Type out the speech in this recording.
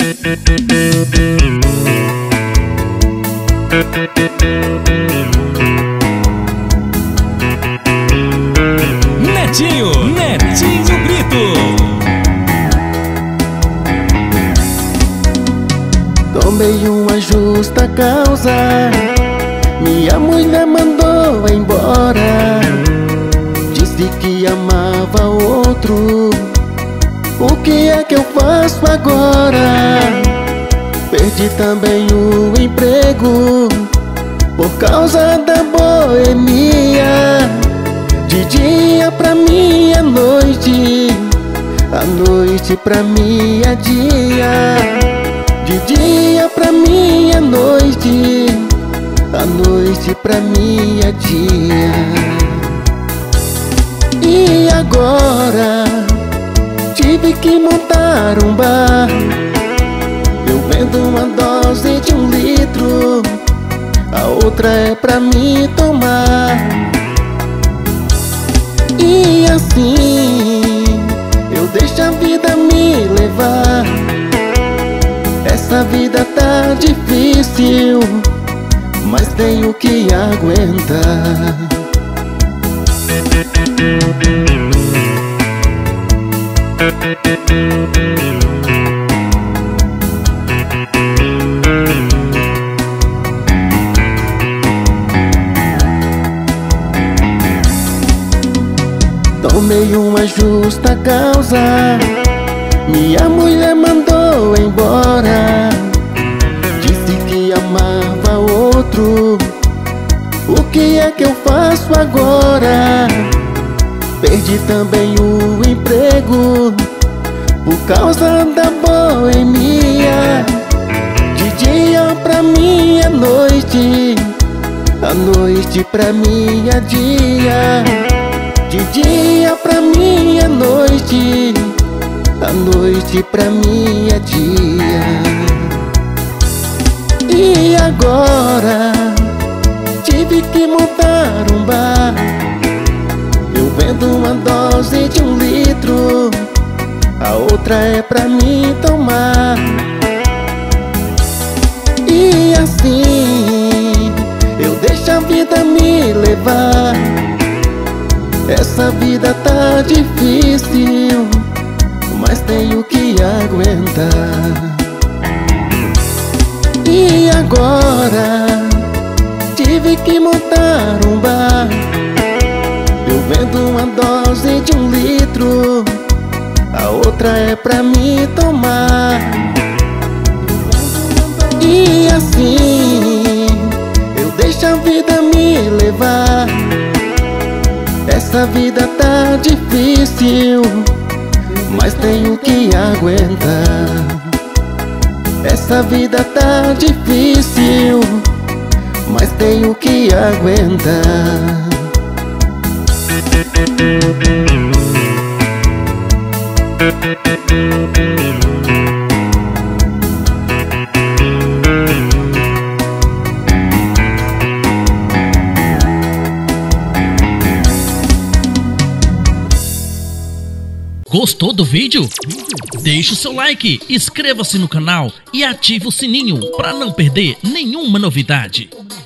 Netinho Brito. Tomei uma justa causa, minha mulher mandou embora. Disse que amava outro, o que é que eu faço agora? Perdi também o emprego por causa da boemia. De dia pra mim é noite, a noite pra mim é dia. De dia pra mim é noite, a noite pra mim é dia. E agora tive que montar um bar. Eu vendo uma dose de 1 litro, a outra é pra mim tomar. E assim eu deixo a vida me levar. Essa vida tá difícil, mas tenho que aguentar. Tomei uma justa causa, minha mulher mandou embora. Disse que amava outro, o que é que eu faço agora? Perdi também o emprego por causa da boemia. De dia pra mim é noite, a noite pra mim é dia. De dia pra mim é noite, a noite pra mim é dia. E agora tive que montar um bar. Eu vendo uma dose de 1 litro, a outra é pra mim tomar. E assim eu deixo a vida me levar. Essa vida tá difícil, mas tenho que aguentar. E agora tive que montar um bar. Eu vendo uma dose de 1 litro, a outra é pra mim tomar. E assim eu deixo a vida me levar. Essa vida tá difícil, mas tenho que aguentar. Essa vida tá difícil, mas tenho que aguentar. Gostou do vídeo? Deixe o seu like, inscreva-se no canal e ative o sininho para não perder nenhuma novidade.